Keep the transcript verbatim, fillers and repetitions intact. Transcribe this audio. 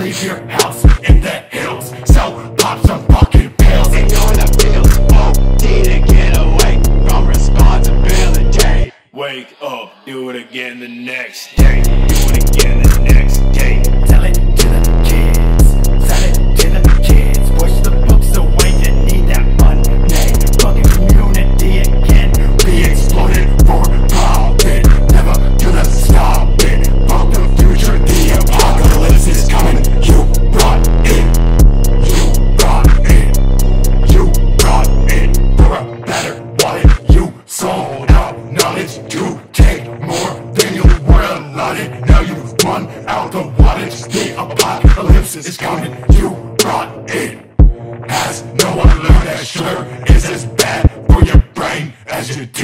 leave your house in the hills. So pop some fucking pills. And you're the pills, O D to get away from responsibility. Wake up, do it again the next day. Do it again the next day. Tell it to the kids, sell it to the kids. Push the books away, you need that money. Fucking community again, be exploded for profit. Never gonna stop it. Fuck the future, the apocalypse is coming. You brought it, you brought it, you brought it for a better life. You sold out knowledge to take more than you were allotted. Now you've run out the wattage. The apocalypse is coming. You brought it. Has no one learned that sugar is as bad for your brain as you